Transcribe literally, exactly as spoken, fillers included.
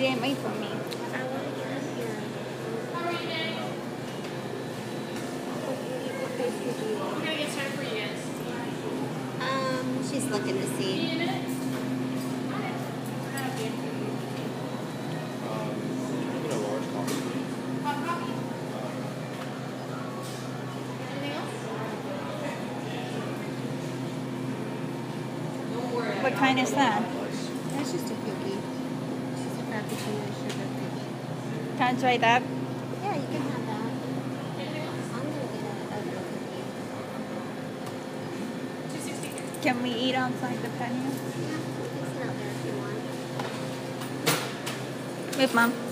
didn't wait for me. I want to get up here. How are you doing? What pastry do you want? We're gonna get started for you guys. Um, she's looking to see. Need a minute? We're not good. Um, get a large coffee. Hot coffee? Anything else? Don't worry. What kind is that? That's just a cookie. It's a frappuccino sugar cookie. Can I try that? Yeah, you can have that. Anything else? I'm gonna get a, a real cookie. two sixty. Can we eat outside the patio? Yeah, you can sit out there if you want. With mom.